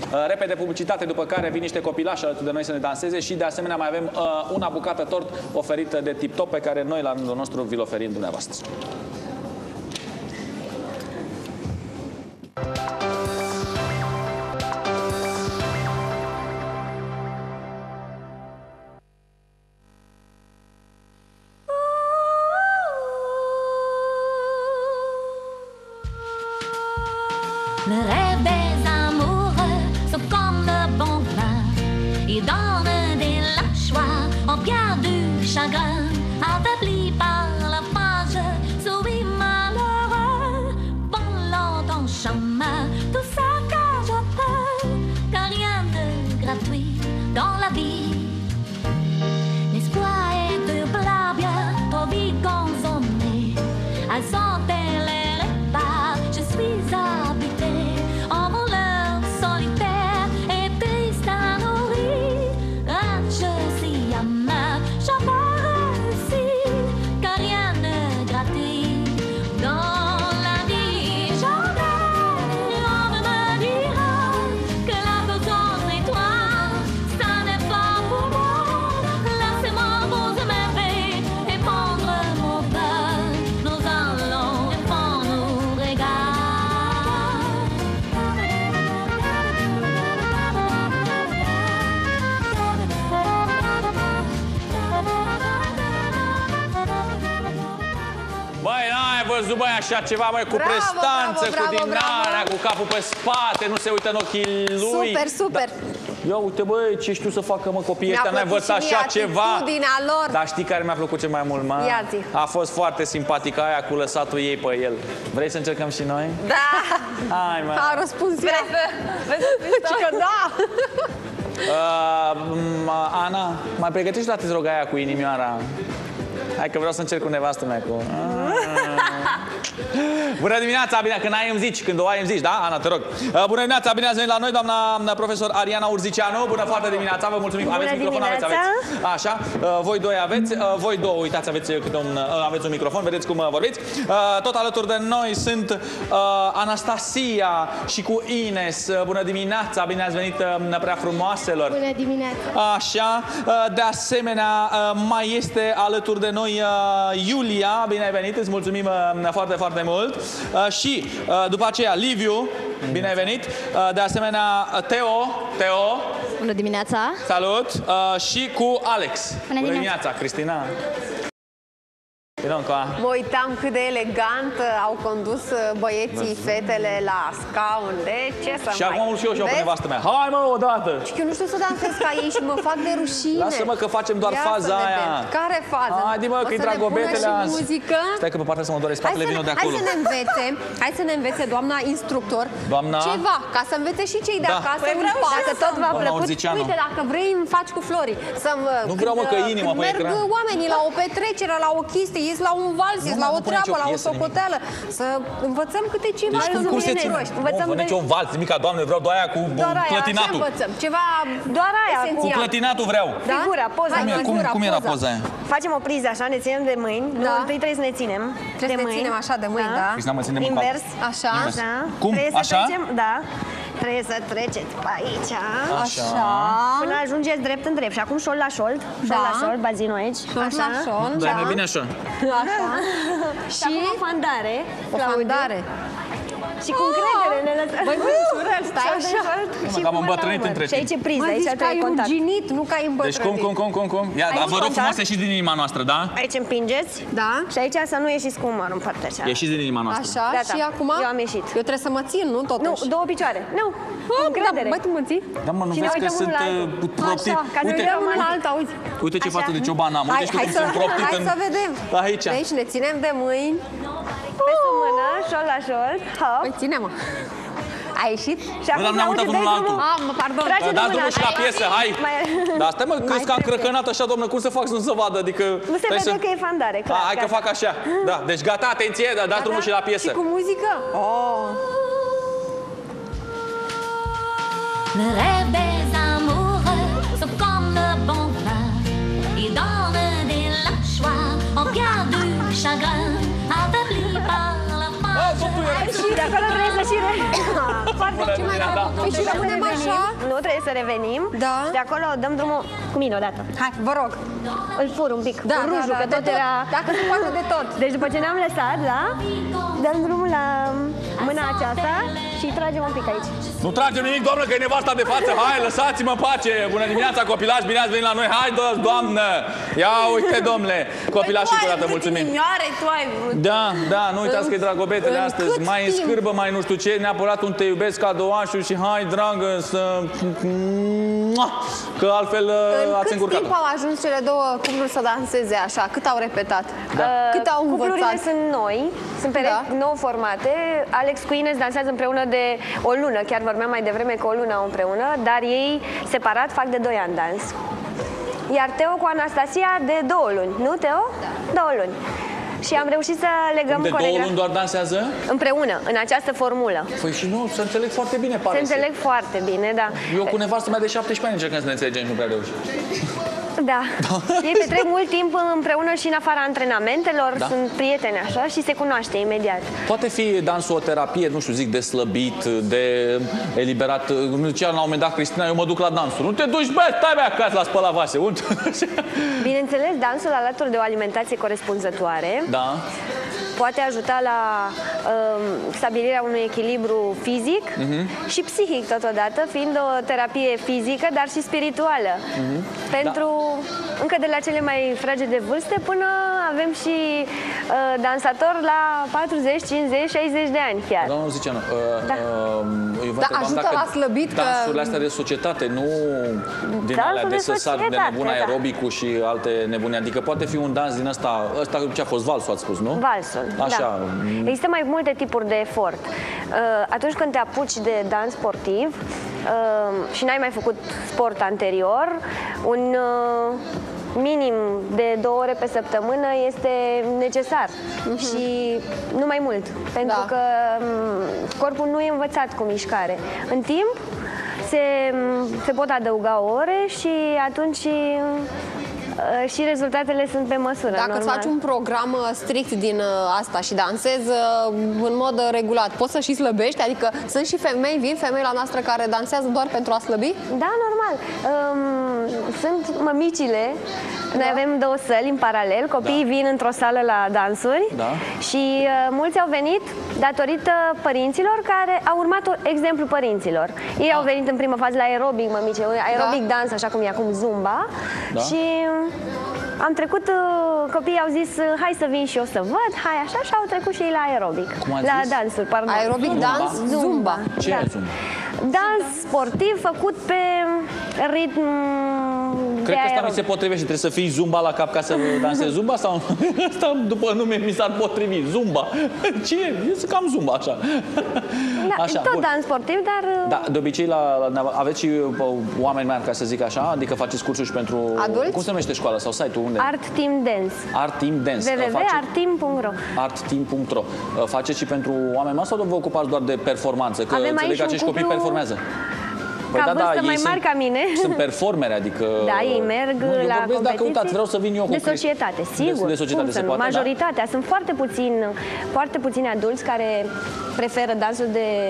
Repede publicitate, după care vin niște copilași alături de noi să ne danseze și de asemenea mai avem una bucată tort oferită de Tip Top pe care noi la rândul nostru vi-l oferim dumneavoastră. Le rêve des amoureux, sauf comme le bon vin, ils donnent de la joie en pierre du chagrin, affaiblis par la page, souris malheureux, vont longtemps chemin, tout ça car je peux, car rien de gratuit dans la vie. L'espoir est doublable, trop vite consommé, à santé les repas, je suis habité. Văzut, băi, așa ceva, băi, cu prestanță, cu dinarea, cu capul pe spate, nu se uită în ochii lui. Super, super. Da. Ia uite, băi, ce știu să facă, mă, copiii ăștia, n-ai văzut așa ceva. Lor. Dar știi care mi-a plăcut cel mai mult, mă? A fost foarte simpatică aia cu lăsatul ei pe el. Vrei să încercăm și noi? Da. Hai, mă. A răspuns ea. Vrei că da. Ana, mai pregătești la te rog aia cu inimioara? Hai că vreau să încerc cu nevastă mea cu... Bună dimineața, bine, când ai îmi zici, când o ai îmi zici, da? Ana, te rog. Bună dimineața, bine ați venit la noi, doamna profesor Ariana Urzicianu. Bună foarte dimineața, vă mulțumim. Aveți microfon, aveți. Așa, voi doi aveți, voi două, uitați, aveți un microfon, vedeți cum vorbiți. Tot alături de noi sunt Anastasia și cu Ines. Bună dimineața, bine ați venit, prea frumoaselor. Bună dimineața. Așa, de asemenea, mai este alături de noi Iulia, bine ai venit, îți mulțumim foarte, foarte mult. Și după aceea Liviu, bine ai venit. De asemenea Teo. Bună dimineața. Salut. Și cu Alex. Bună dimineața, Cristina. Mă uitam cât de elegant au condus băieții fetele la scaun. De ce să și acum și eu și eu cu nevastă mea. Hai, mă, odată! Și că eu nu știu să dansez ca ei și mă fac de rușine. Lasă-mă că facem doar faza aia. Care fază? Haide, mă, că intră gobetele azi. Muzică. Stai că pe partea să mă doare spatele, vină de acolo. Hai să ne învețe doamna instructor ceva, ca să învețe și cei de acasă. Dacă tot v-a plăcut, uite, dacă vrei îmi faci cu Flori. Nu vreau, mă, că inima pe ecran. Merg oamenii la o petrecere, la o chestie, ies la un vals, ies la o treabă, la o socoteală. Să învățăm câte ceva. Cum se ține? Nu nici un vals, nimica, doamne, vreau doar aia cu clătinatul. Ceva doar aia. Cu clătinatul vreau. Figura, poza. Cum era poza aia? Facem o priză așa, ne ținem de mâini. Întâi trebuie să ne ținem. Trebuie să ne ținem așa de mâini, da? Cristina, mă ține de mâini. Invers. Așa. Cum? Așa? Da. Trebuie să treceți pe aici. Așa. Până ajungeți drept în drept. Și acum șold la șold. Șold la șold, bazinul aici. Șold la șold. Da, mai bine așa. Așa. Și o fandare. O fandare. Și cu încredere ne lăsăm. Băi, ușurel, stai așa. Și am îmbătrânit între timp. Și aici e priză, aici trebuie contact. Deci că ai urginit, nu că ai îmbătrânit. Deci cum? Ia, dar vă rog frumos să ieșiți din inima noastră, da? Aici împingeți. Da. Și aici să nu ieșiți cu umărul în partea așa. Ieșiți din inima noastră. Așa, și acum? Eu am ieșit. Eu trebuie să mă țin, nu totuși? Nu, două picioare. Nu, încredere. Băi, tu mă ții? Da, mă, nu vezi că sunt proptit. Așa, ca să vedem una la alta, uite. Uite ce față de cioban am, uite cum sunt proptit. Hai să vedem. Aici. Deci ne ținem de mâini. Pe sub mână, șold la șold. Hop. Păi ține-mă. A ieșit? Și acum ne-am uitat unul la altul. Pardon. Dați drumul și la piesă, hai! Dar stai, mă, crezi că am crăcănat așa, doamnă, cum să fac să nu se vadă? Adică... Nu se vede că e fandare, clar. Hai că fac așa. Da, deci gata, atenție, dați drumul și la piesă. Și cu muzică? Le rêve des amoureux, sauf comme le bon vin, il donne de la joie en pierre du chagrin, affaibli par la page. Și de acolo trebuie să și Ce mai trebuie? Și rămânem așa? Nu, trebuie să revenim. Da. De acolo dăm drumul cu mine odată. Hai, vă rog. Îl fur un pic, Da, cu rujul, da, că de tot tot. era... Dacă se poate de tot. Deci după ce ne-am lăsat, da, dăm drumul la mâna aceasta și tragem un pic aici. Nu tragem nimic, doamnă, că e nevasta de față. Hai, lăsați-mă în pace. Bună dimineața, copilași, bine ați venit la noi. Hai, doamnă. Ia uite, domnule. Copilașii, cu dată, mulțumim. Tu ai vrut. Da, da, nu uitați că e dragobetele astăzi. Mai în scârbă, mai nu știu ce. Neapărat un te iubesc cadouașul și hai, dragă, să... Că altfel ați încurcat-o. Cât timp au ajuns cele două cupluri să danseze așa? Cât au repetat? Cât au învățat? Cuplurile sunt noi, sunt perechi nou formate. Alex cu Ines dansează împreună de o lună. Chiar vorbeam mai devreme că o lună au împreună, dar ei separat fac de 2 ani dans. Iar Teo cu Anastasia de 2 luni. Nu, Teo? Da. 2 luni. Și am reușit să legăm De 2 luni doar dansează? împreună, în această formulă. Păi și nu, să înțeleg foarte bine, pare. Se înțeleg foarte bine, da. Eu cu nevastă mea de 17 ani încercăm să ne înțelegem și nu prea reușim. Da. Ei petrec mult timp împreună și în afara antrenamentelor, sunt prieteni așa și se cunoaște imediat. Poate fi dansul o terapie, nu știu, zic, de slăbit, de eliberat. Nu zicea la un moment dat Cristina, eu mă duc la dansul. Nu te duci, bă, stai bă acasă la spăla vase. Bineînțeles, dansul alături de o alimentație corespunzătoare poate ajuta la stabilirea unui echilibru fizic și psihic totodată, fiind o terapie fizică, dar și spirituală. Pentru încă de la cele mai fragede vârste până avem și dansatori la 40, 50, 60 de ani chiar. Doamna Luciano, eu vă Da, întrebam ajută dacă la slăbit, că- dansurile astea de societate, nu din Dansul alea de de săsat, de societate, nebun aerobicul și alte nebuni. Adică poate fi un dans din ăsta ce a fost valsul, ați spus, nu? Valsul, Așa. da. Există mai multe tipuri de efort. Atunci când te apuci de dans sportiv și n-ai mai făcut sport anterior, un minim de 2 ore pe săptămână este necesar și nu mai mult, pentru că corpul nu e învățat cu mișcare. În timp se pot adăuga ore și atunci și rezultatele sunt pe măsură. Dacă îți faci un program strict din asta și dansezi în mod regulat, poți să și slăbești? Adică sunt și femei, vin femei la noastră care dansează doar pentru a slăbi? Da, normal. Sunt mămicile. Noi avem 2 săli în paralel. Copiii vin într-o sală la dansuri și mulți au venit datorită părinților care au urmat exemplu părinților. Ei au venit în primă fază la aerobic, mămice, aerobic dans, așa cum e acum Zumba. Și am trecut, copiii au zis, hai să vin și eu să văd, hai așa, și au trecut și ei la aerobic. La dansuri, pardon. Aerobic, dans, Zumba. Ce e Zumba? Dans sportiv făcut pe ritm Cred că asta mi se potrivește. Trebuie să fii Zumba la cap ca să dansezi Zumba? Sau asta după nume mi s-ar potrivi. Zumba. Ce e? Eu cam Zumba, așa. Da, Așa, tot bun. dans sportiv, dar... Da, de obicei aveți și oameni mari, ca să zic așa, adică faceți cursuri și pentru... Adulți? Cum se numește școala sau site-ul? Unde? Art Team Dance. Art Team Dance. www.artteam.ro. Artteam.ro. Faceți și pentru oameni mari sau vă ocupați doar de performanță? Că Avem înțeleg aici că un acești copii cuplu performează. Ca vârstă mai ei mari ca mine. Sunt performeri, adică... Da, ei merg eu la vorbesc, dacă uitați, vreau să vin eu cu de societate, sigur. De societate Cum se să nu? poate, Majoritatea. Sunt foarte puțini adulți care preferă dansul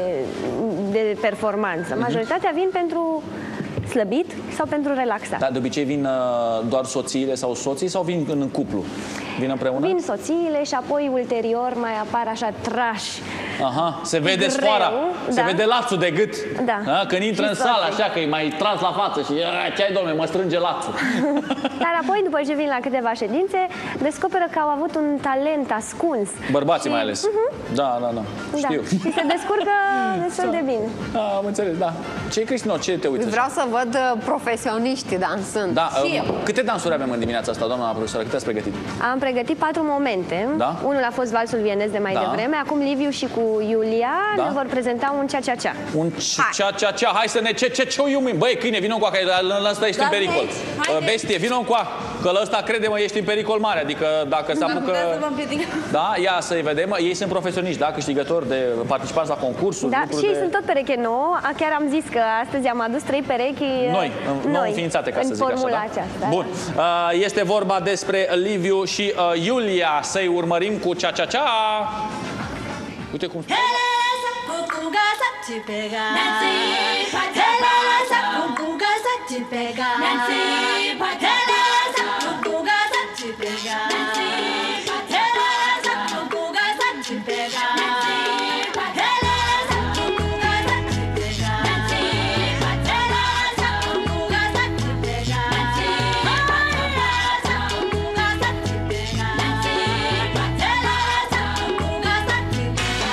de performanță. Majoritatea vin pentru slăbit sau pentru relaxat. Da, de obicei vin doar soțiile sau soții sau vin în cuplu? Vin împreună? Vin soțiile și apoi ulterior mai apar așa trași. Aha, se vede Greu, sfoara, se da. vede lațul de gât. Da. Când intră Și în sală, soții. așa, că e mai tras la față și ce ai, domne, mă strânge lațul. Dar apoi, după ce vin la câteva ședințe, descoperă că au avut un talent ascuns. Bărbații mai ales. Da, știu. Da. Și se descurcă destul de bine. Am înțeles, da. Ce, Cristina, ce te uiți? Vreau să văd profesioniști dansând. Da, Și eu. câte dansuri avem în dimineața asta, doamna profesoară? Câte ați pregătit? Am pregătit 4 momente. Da. Unul a fost valsul vienez de mai devreme. Acum Liviu și cu Iulia ne vor prezenta un cha-cha-cha. Un cha-cha-cha. Hai să ne ce-ce-ce-iumim. Băi, câine, vină încoa, că ăsta ești în pericol. Bestie, vină încoa, că ăsta, crede-mă, ești în pericol mare. Adică dacă se apucă... Da, ia să-i vedem. Ei sunt profesioniști, da? Câștigători de participanți la concursuri. Da, și sunt tot pereche nouă. Chiar am zis că astăzi am adus 3 perechi nou înființate, ca să zic așa. În formula Da? aceasta. Bun. Este vorba despre Liviu și Iulia. Să-i urmărim cu cha-cha-cha. Uite cum... pulga să te pega. Nancy Patela să pulga să te pega. Nancy Patela să pulga să te pega. Nancy Patela să pulga să te pega. Nancy Patela să pulga să te pega. Nancy Patela să pulga să te pega. Nancy Patela să pulga să te pega. Nancy Patela să pulga să te pega.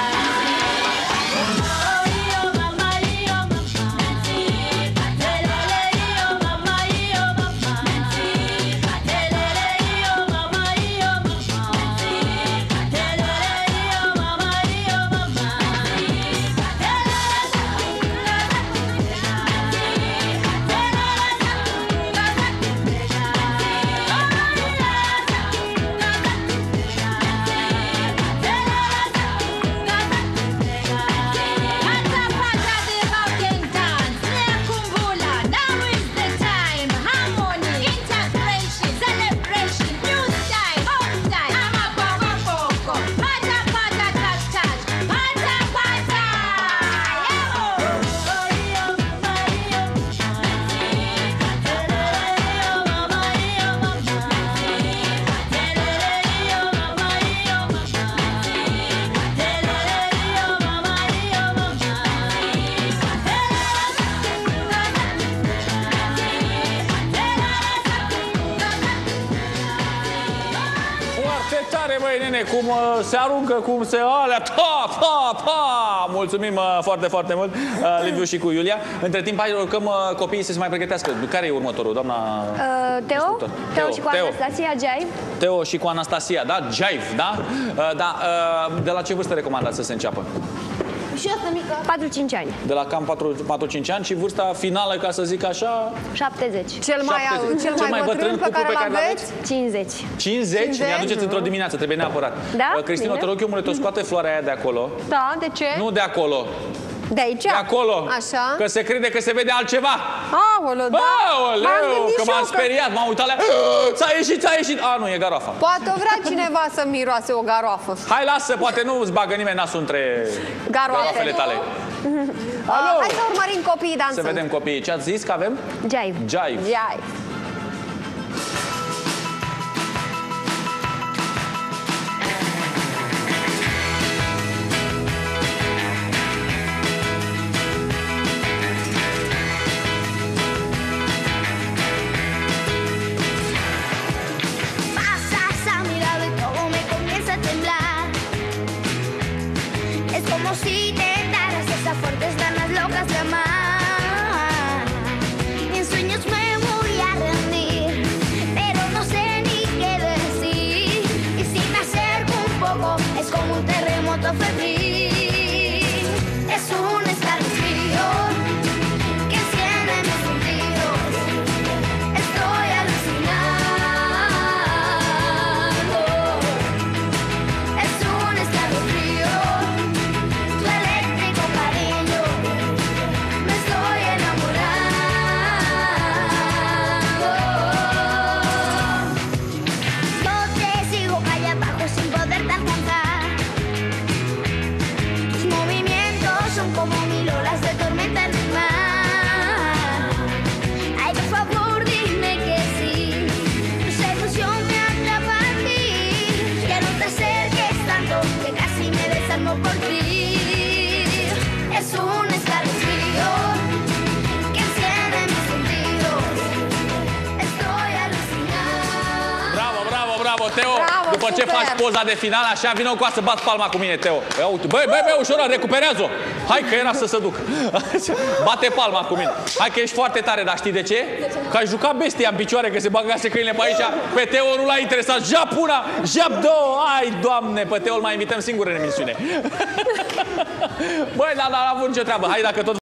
Băi, nene, cum se aruncă, cum se alea, Mulțumim foarte, foarte mult, Liviu și cu Iulia. Între timp, hai rugăm copiii să se mai pregătească. Care e următorul, doamna? Teo și cu Anastasia, Jive. Teo și cu Anastasia, da? Jive, da? Da, de la ce vârstă recomandați să se înceapă? Și asta mică. 4-5 ani. De la cam 4-5 ani și vârsta finală, ca să zic așa? 70. Cel mai bătrân pe care l-aveți? 50. 50? Ne aduceți într-o dimineață, trebuie neapărat. Da? Cristina, te rog eu, mult, scoate floarea aia de acolo. Da, de ce? Nu de acolo. De aici? De acolo. Așa. Că se crede că se vede altceva. Aoleu, da. Aoleu, că m-am speriat, m-am uitat la... Ți-a ieșit. A, nu, e garoafa. Poate vrea cineva să miroase o garoafă. Hai, lasă, poate nu îți bagă nimeni nasul între garoafele tale. Hai să urmărim copiii dansând. Să vedem copiii. Ce ați zis că avem? Jive. Jive. Como si tentaras esas fuertes ganas locas de amar. En sueños me voy a rendir, pero no sé ni qué decir. Y si me acerco un poco, es como un terremoto febril. Es un escalofrío que enciende mis sentidos. Estoy alucinando. Es un escalofrío. Como mil olas de tormenta en el mar. Ay, por favor, dime que sí. Tu seducción me atrapa a ti. Que no te acerques tanto, que casi me desarmo por ti. Es un escalofrío que enciende mis sentidos. Estoy alucinada. Bravo, bravo, bravo, Teo! Bravo, după ce super. faci poza de final, așa, vină cu să bat palma cu mine, Teo. Ia uite, băi, ușor, recuperează-o. Hai că era să se duc. Bate palma cu mine. Hai că ești foarte tare, dar știi de ce? Că ai jucat bestia în picioare, că se băgase câinile pe aici. Pe Teo nu l-a interesat. Jap una, jap două. Ai, Doamne, pe Teo îl mai invităm singur în emisiune. Băi, dar n-a avut nicio treabă. Hai, dacă tot